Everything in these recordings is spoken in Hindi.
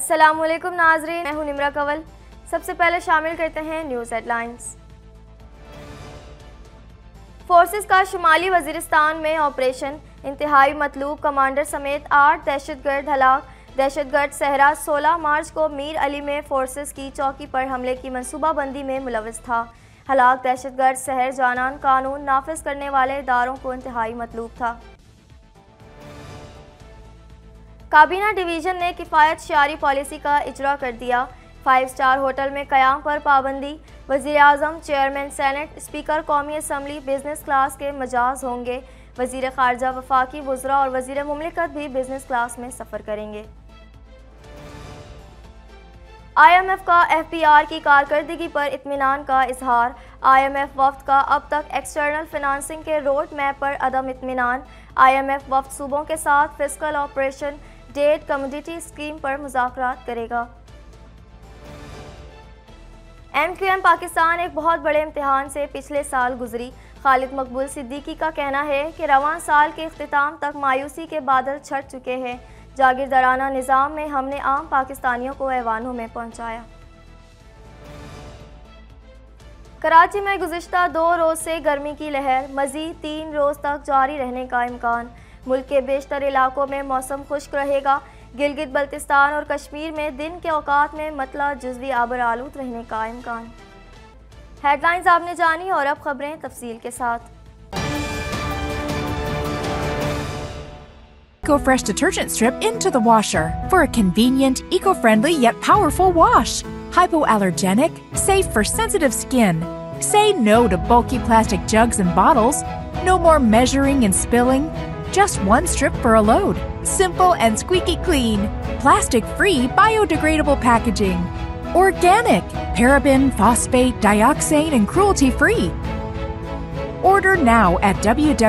अस्सलामुअलैकुम नाजरीन, मैं हूं निमरा कंवल। सबसे पहले शामिल करते हैं न्यूज़ हेडलाइंस। फोर्सेस का शुमाली वजीरिस्तान में ऑपरेशन, इंतहाई मतलूब कमांडर समेत 8 दहशतगर्द हलाक। दहशतगर्द सहरा 16 मार्च को मीर अली में फोर्सेस की चौकी पर हमले की मनसूबाबंदी में मुलविस था। हलाक दहशतगर्द सहर जानान कानून नाफिज करने वाले इदारों को इंतहाई मतलूब था। काबीना डिवीज़न ने किफ़ायत शारी पॉलिसी का इजरा कर दिया। 5 स्टार होटल में क़याम पर पाबंदी। वज़ीर आज़म, चेयरमैन सेनेट, स्पीकर कौमी असम्बली बिजनेस क्लास के मजाज होंगे। वज़ीर ख़ारजा, वफाकी वज़रा और वज़ीर मुमलिकत भी बिजनेस क्लास में सफ़र करेंगे। IMF का FPR की कारकर्दगी पर इत्मीनान का इजहार। IMF वफ़द का अब तक एक्सटर्नल फिनांसिंग के रोड मैप पर अदम इत्मीनान। IMF वफ़द सूबों के साथ fiscal operation debt commodity scheme पर मुज़ाकरात करेगा। MQM पाकिस्तान एक बहुत बड़े इम्तिहान से पिछले साल गुजरी। खालिद मकबूल सिद्दीकी का कहना है कि रवां साल के इख्तिताम तक मायूसी के बादल छट चुके हैं। जागीरदाराना निज़ाम में हमने आम पाकिस्तानियों को ऐवानों में पहुंचाया। कराची में गुज़िश्ता 2 रोज़ से गर्मी की लहर मज़ीद 3 रोज़ तक जारी रहने का इम्कान। मुल्क के बेशतर इलाकों में मौसम खुश्क रहेगा। गिलगित बल्तिस्तान और कश्मीर में दिन के औकात में मतला जुज़वी आबर आलूद रहने का इम्कान। हेडलाइंस आपने जानी और अब खबरें तफसील के साथ। EcoFresh detergent strip into the washer for a convenient, eco-friendly yet powerful wash. Hypoallergenic, safe for sensitive skin. Say no to bulky plastic jugs and bottles. No more measuring and spilling. Just one strip for a load. Simple and squeaky clean. Plastic-free, biodegradable packaging. Organic, paraben, phosphate, dioxane, and cruelty-free. Order now at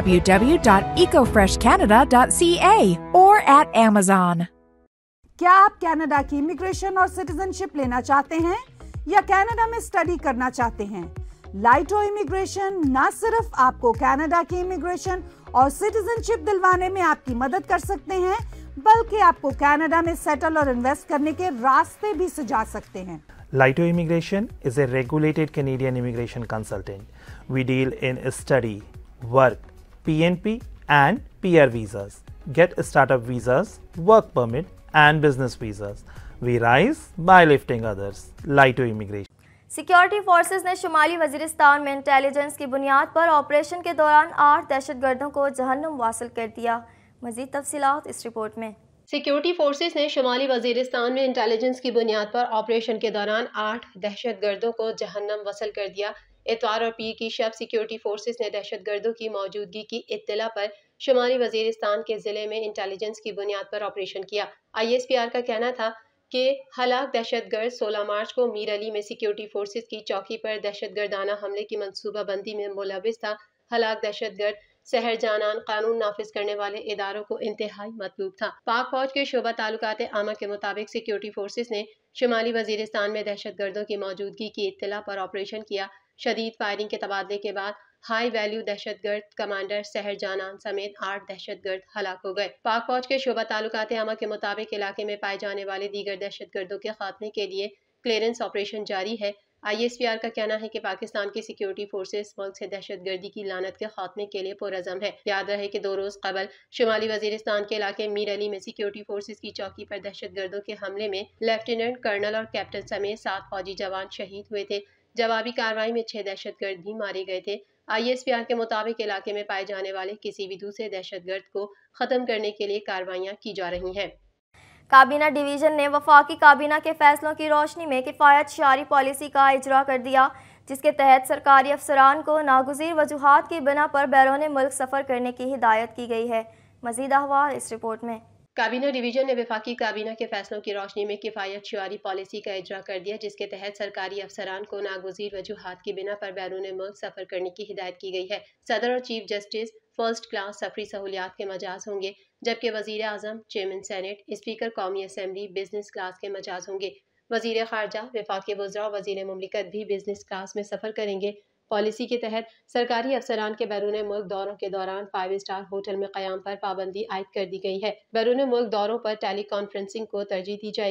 www.ecofreshcanada.ca or at Amazon. क्या आप कनाडा की इमिग्रेशन और सिटीजनशिप लेना चाहते हैं या कनाडा में स्टडी करना चाहते हैं? लाइटो इमिग्रेशन न सिर्फ आपको कनाडा की इमिग्रेशन और सिटीजनशिप दिलवाने में आपकी मदद कर सकते हैं, बल्कि आपको कनाडा में सेटल और इन्वेस्ट करने के रास्ते भी सुझा सकते हैं। Laito Immigration is a regulated Canadian immigration consultant. We deal in study, work, PNP and PR visas, get startup visas, work permit and business visas. We rise by lifting others. Laito Immigration. Security forces ने शुमाली वजीरिस्तान में इंटेलिजेंस की बुनियाद पर ऑपरेशन के दौरान 8 दहशतगर्दों को जहन्नुम वासिल कर दिया। मज़ीद तफसीलात इस रिपोर्ट में। सिक्योरिटी फोर्सेस ने शुमाली वजीरिस्तान में इंटेलिजेंस की बुनियाद पर ऑपरेशन के दौरान 8 दहशतगर्दों को जहन्नम वसल कर दिया। इतवार और पीर की शब सिक्योरिटी फोर्सेस ने दहशतगर्दों की मौजूदगी की इत्तला पर शुमाली वजीरिस्तान के ज़िले में इंटेलिजेंस की बुनियाद पर ऑपरेशन किया। ISPR का कहना था कि हलाक दहशतगर्द 16 मार्च को मीर अली में सिक्योरिटी फोर्सेस की चौकी पर दहशतगर्दाना हमले की मनसूबाबंदी में मुलविस था। हलाक दहशतगर्द सहर जानान कानून नाफिज करने वाले इदारों को इंतहाई मतलूब था। पाक फौज के शोबा तालुकात आमा के मुताबिक सिक्योरिटी फोर्सेस ने शुमाली वजीरिस्तान में दहशतगर्दों की मौजूदगी की इत्तला पर ऑपरेशन किया। शदीद फायरिंग के तबादले के बाद हाई वैल्यू दहशतगर्द कमांडर सहर जानान समेत 8 दहशतगर्द हलाक हो गए। पाक फौज के शोबा तालुकात आमा के मुताबिक इलाके में पाए जाने वाले दीगर दहशतगर्दों के खात्मे के लिए क्लियरेंस ऑपरेशन जारी है। ISPR का कहना है कि पाकिस्तान की सिक्योरिटी फोर्सेस मुल्क से दहशतगर्दी की लानत के खात्मे के लिए पुरअज़म है। याद रहे कि 2 रोज़ कबल शुमाली वजीरिस्तान के इलाके मीर अली में सिक्योरिटी फोर्सेस की चौकी पर दहशतगर्दों के हमले में लेफ्टिनेंट कर्नल और कैप्टन समेत 7 फौजी जवान शहीद हुए थे। जवाबी कार्रवाई में 6 दहशतगर्द भी मारे गए थे। ISPR के मुताबिक इलाके में पाए जाने वाले किसी भी दूसरे दहशतगर्द को खत्म करने के लिए कार्रवाइयाँ की जा रही हैं। काबीना डिवीज़न ने वफाकी काबीना के फैसलों की रोशनी में किफ़ायत शारी पॉलिसी का इजरा कर दिया, जिसके तहत सरकारी अफसरान को नागुज़ीर वजूहात की बिना पर बैरून मुल्क सफ़र करने की हिदायत की गई है। मज़ीद अहवाल इस रिपोर्ट में। काबीना डिवीजन ने वफाकी काबीना के फैसलों की रोशनी में किफ़ायत शुआरी पॉलिसी का इजरा कर दिया, जिसके तहत सरकारी अफसरान को नागुज़ीर वजूहात की बिना पर बैरून मुल्क सफ़र करने की हिदायत की गई है। सदर और चीफ जस्टिस फर्स्ट क्लास सफरी सहूलियात के मजाज होंगे, जबकि वज़ीर आज़म, चेयरमैन सेनेट, स्पीकर कौमी असम्बली बिजनेस क्लास के मजाज होंगे। वज़ीर ख़ारजा, वफाकी वज़रा और वज़ीर मुमलिकत भी बिजनेस क्लास में सफ़र करेंगे। पॉलिसी के तहत सरकारी अफसरान के बैरून मुल्क दौरों के दौरान 5 स्टार होटल में क़याम पर पाबंदी आयद कर दी गई है। बैरून मुल्क दौरों पर टेली कॉन्फ्रेंसिंग को तरजीह दी जाएगी।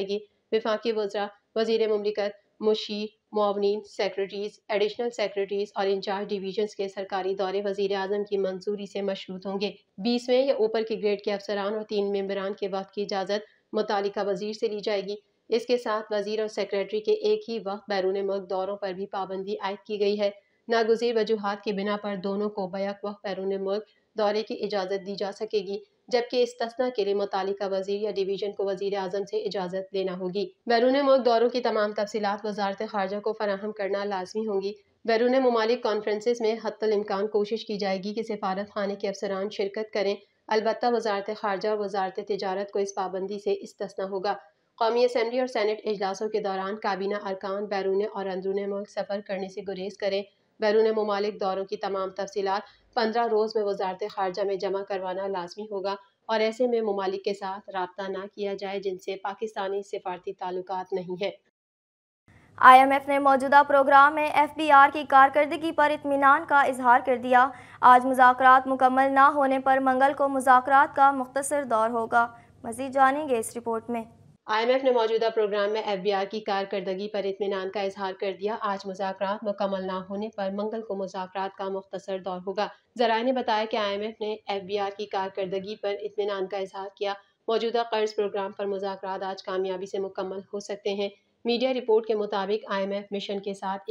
वफाकी वज़रा, वज़ीर मुमलिकत, मुशीर, मुआवनीन, सेक्रेटरीज, एडिशनल सेक्रेटरीज और इंचार्ज डिवीजन्स के सरकारी दौरे वज़ीर आज़म की मंजूरी से मशरूत होंगे। 20वें या ऊपर के ग्रेड के अफसरान और 3 मेंबरान के वक्त की इजाज़त मुतालिका वज़ीर से ली जाएगी। इसके साथ वज़ीर और सेक्रेटरी के एक ही वक्त बैरून मुल्क दौरों पर भी पाबंदी आयद की गई है। नागुज़ीर वजूहात की बिना पर दोनों को बैक वक्त बैरून मुल्क दौरे की इजाज़त दी जा सकेगी, जबकि इस्तिस्ना के लिए मुतालिका वज़ीर या डिवीज़न को वज़ीर आज़म से इजाज़त लेना होगी। बैरून मुल्क दौरों की तमाम तफसीलात वज़ारत ख़ारजा को फराहम करना लाजमी होंगी। बैरून मुमालिक कॉन्फ्रेंसेस में हत्तल इम्कान कोशिश की जाएगी कि सिफारत खाने के अफसरान शिरकत करें। अलबत्ता वज़ारत ख़ारजा और वज़ारत तिजारत को इस पाबंदी से इस्तिस्ना होगा। कौमी असम्बली और सेनेट इजलासों के दौरान काबीना अरकान बैरून और अंदरून मुल्क सफ़र करने से गुरेज करें। बैरून मुमालिक दौरों की तमाम तफसीलात 15 रोज़ में वज़ारत ख़ारजा में जमा करवाना लाजमी होगा और ऐसे में मुमालिक के साथ राब्ता ना किया जाए जिनसे पाकिस्तानी सिफारती ताल्लुकात नहीं है। IMF ने मौजूदा प्रोग्राम में FBR की कारकर्दगी पर इत्मीनान का इजहार कर दिया। आज मुज़ाकरात मुकम्मल ना होने पर मंगल को मुज़ाकरात का मुख्तसर दौर होगा। मज़ीद जानेंगे इस रिपोर्ट में। IMF ने मौजूदा प्रोग्राम में FBR की कारकर्दगी पर इत्मीनान का इजहार कर दिया। आज मुज़ाकरात मुकम्मल ना होने पर मंगल को मुज़ाकरात का मुख्तसर दौर होगा। ज़राए ने बताया कि IMF ने FBR की कारकर्दगी पर इत्मीनान का इजहार किया। मौजूदा कर्ज प्रोग्राम पर मुज़ाकरात आज कामयाबी से मुकम्मल हो सकते हैं। मीडिया रिपोर्ट के मुताबिक IMF मिशन के साथ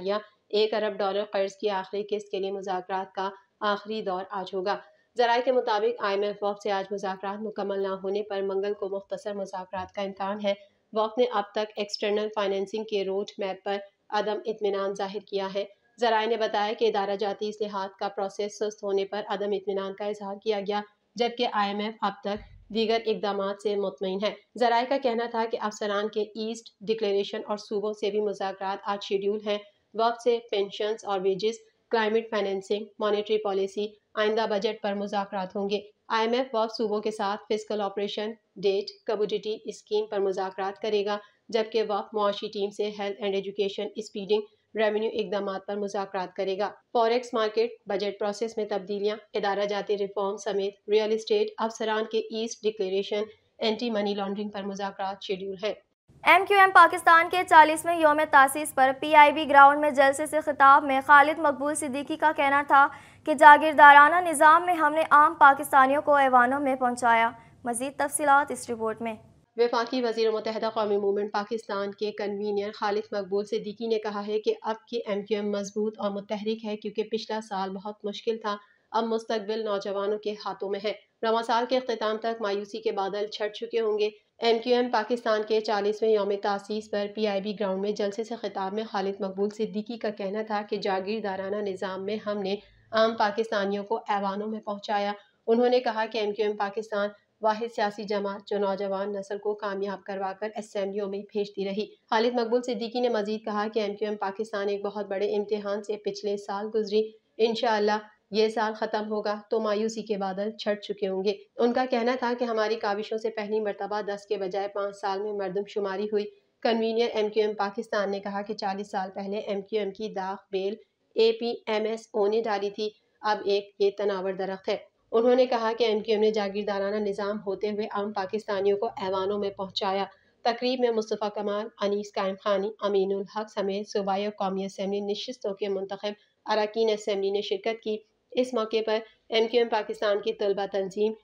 $1.1 अरब कर्ज की आखिरी किस्त के लिए मुज़ाकरात का आखिरी दौर आज होगा। ज़राए के मुताबिक IMF वक्त से आज मुज़ाकरात मुकम्मल ना होने पर मंगल को मुख्तसर मुज़ाकरात का इम्कान है। वक्त ने अब तक एक्सटर्नल फाइनेंसिंग के रोड मैप पर अदम इत्मीनान जाहिर किया है। ज़राए ने बताया कि इदारा जाती इस्लाहात का प्रोसेस सुस्त होने पर अदम इत्मीनान का इजहार किया गया, जबकि IMF अब तक दीगर इकदामात से मुतमईन है। ज़राए का कहना था कि अफसरान के ईस्ट डिक्लेरेशन और सूबों से भी मुज़ाकरात आज शेड्यूल हैं। वक्त से पेंशन्स और wages, climate financing, monetary policy, आइंदा बजट पर मुज़ाकरात होंगे। IMF वक्त सूबों के साथ fiscal operation debt commodity scheme पर मुज़ाकरात करेगा, जबकि वक्त मुआशी टीम से health and education spending revenue इकदामात पर मुज़ाकरात करेगा। फॉरेक्स मार्केट, बजट प्रोसेस में तब्दीलियाँ, इदारा जाती रिफॉर्म समेत रियल इस्टेट, अफसरान के asset declaration, anti money laundering पर मुज़ाकरात शेड्यूल है। MQM पाकिस्तान के 40वें यौम तासीस पर PIB ग्राउंड में जलसे से खिताब में खालिद मकबूल सिद्दीकी का कहना था कि जागीरदाराना निज़ाम में हमने आम पाकिस्तानियों को ऐवानों में पहुँचाया। मज़ीद तफसीलात इस रिपोर्ट में। वफाकी वज़ीर मुत्तहिदा कौमी मूवमेंट पाकिस्तान के कन्वीनर खालिद मकबूल सिद्दीकी ने कहा है कि अब की MQM मजबूत और मुतहरिक है, क्योंकि पिछला साल बहुत मुश्किल था। अब मुस्तकबिल नौजवानों के हाथों में है। रवां साल के अख्तिताम तक मायूसी के बादल छट चुके होंगे। MQM पाकिस्तान के 40वें यौम तासीस पर PIB ग्राउंड में जलसे से खिताब में खालिद मकबूल सिद्दीकी का कहना था कि जागीरदाराना निज़ाम में हमने आम पाकिस्तानियों को ऐवानों में पहुँचाया। उन्होंने कहा कि MQM पाकिस्तान वाहिद सियासी जमात जो नौजवान नस्ल को कामयाब करवाकर असेंबलियों में भेजती रही। खालिद मकबूल सिद्दीकी ने मजीद कहा कि MQM पाकिस्तान एक बहुत बड़े इम्तिहान से पिछले साल गुजरी। इंशाअल्लाह ये साल ख़त्म होगा तो मायूसी के बादल छट चुके होंगे। उनका कहना था कि हमारी काविशों से पहली मरतबा 10 के बजाय 5 साल में मरदमशुमारी हुई। कन्वीनर MQM पाकिस्तान ने कहा कि 40 साल पहले MQM की दाग बेल APMSO ने डाली थी, अब एक ये तनावर दरख्त है। उन्होंने कहा कि MQM ने जागीरदाराना निज़ाम होते हुए आम पाकिस्तानियों को ऐवानों में पहुँचाया। तकरीब में मुस्तफ़ा कमाल, अनीस कायम खानी, अमीनुल हक समेत सूबाई और कौमी असम्बली नशिस्तों के मुंतखब अरकान असम्बली ने शिरकत की। इस मौके पर MQM पाकिस्तान की तलबा तंजीम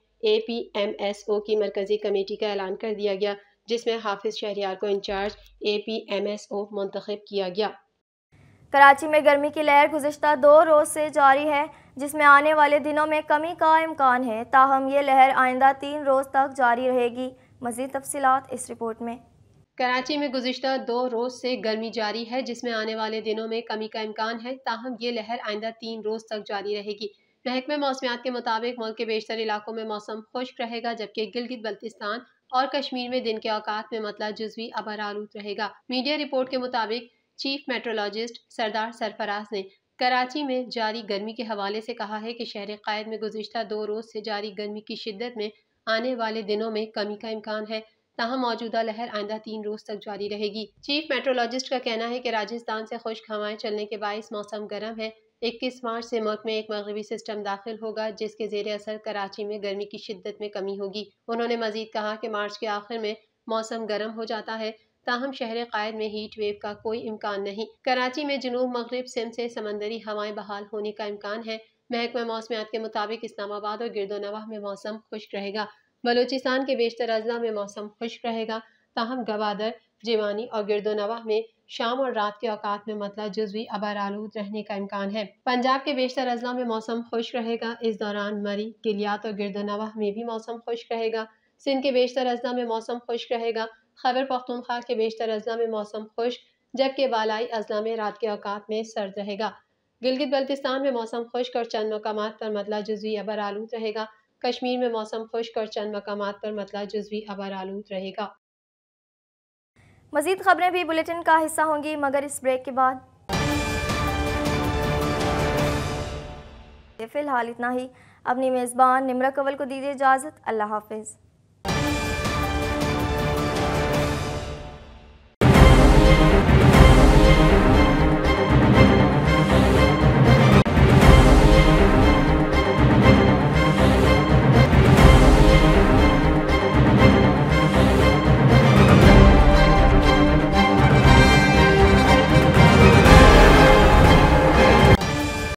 APMSO की मरकज़ी कमेटी का ऐलान कर दिया गया, जिसमें हाफिज शहरियार को इंचार्ज APMSO मुंतखब किया गया। कराची में गर्मी की लहर गुज़िश्ता 2 रोज़ से जारी है, जिसमें आने वाले दिनों में कमी का इम्कान है। ताहम ये लहर आइंदा 3 रोज़ तक जारी रहेगी। मज़ीद तफसीलात इस रिपोर्ट में। कराची में गुज़िश्ता 2 रोज़ से गर्मी जारी है, जिसमें आने वाले दिनों में कमी का इम्कान है। ताहम ये लहर आइंदा 3 रोज़ तक जारी रहेगी। महकमे मौसमियात के मुताबिक मुल्क के बेशतर इलाकों में मौसम खुश्क रहेगा, जबकि गिलगित बल्तिस्तान और कश्मीर में दिन के औकात में मतलब जुज़वी अबर आलूद रहेगा। मीडिया रिपोर्ट के मुताबिक चीफ मेट्रोलॉजिस्ट सरदार सरफराज ने कराची में जारी गर्मी के हवाले से कहा है कि शहर कायद में गुज़िश्ता 2 रोज़ से जारी गर्मी की शिद्दत में आने वाले दिनों में कमी का इम्कान है। ताहम मौजूदा लहर आइंदा 3 रोज़ तक जारी रहेगी। चीफ मेट्रोलॉजिस्ट का कहना है कि राजस्थान से खुश्क हवाएं चलने के बाइस मौसम गर्म है। 21 मार्च से मुल्क में एक मगरबी सिस्टम दाखिल होगा, जिसके ज़ेर असर कराची में गर्मी की शिद्दत में कमी होगी। उन्होंने मजीद कहा कि मार्च के आखिर में मौसम गर्म हो जाता है, ताहम शहर कायद में हीट वेव का कोई इम्कान नहीं। कराची में जुनूब मगरिब सिम से समंदरी हवाएं बहाल होने का इम्कान है। महकमा मौसमियात के मुताबिक इस्लामाबाद और गिरदोनवाह में मौसम खुश्क रहेगा। बलूचिस्तान के बेशतर अजला में मौसम खुश्क रहेगा, ताहम गवादर, जिवानी और गिरदोनवाह में शाम और रात के औकात में मतलब जुज़वी अबर आलूद रहने का इम्कान है। पंजाब के बेशतर अजला में मौसम खुश्क रहेगा। इस दौरान मरी, गिलियात और गिरदोनवाह में भी मौसम खुश्क रहेगा। सिंध के बेशतर अजला में मौसम खुश्क रहेगा। खैबर पख्तूनख्वा के बेशतर अजला में मौसम खुश्क, जबकि बालाई अजला में रात के औकात में सर्द रहेगा। गिलगित बल्तिस्तान में मौसम खुश्क और चंद मकामात पर मतलब जुज़वी अबर आलूद रहेगा। कश्मीर में मौसम खुश्क और चंद मकामात पर मतलब जुज़वी अबर आलूद रहेगा। मज़ीद खबरें भी बुलेटिन का हिस्सा होंगी, मगर इस ब्रेक के बाद। फ़िलहाल इतना ही। अपनी मेज़बान निम्रा कंवल को दीजिए इजाज़त। अल्लाह हाफ़िज़।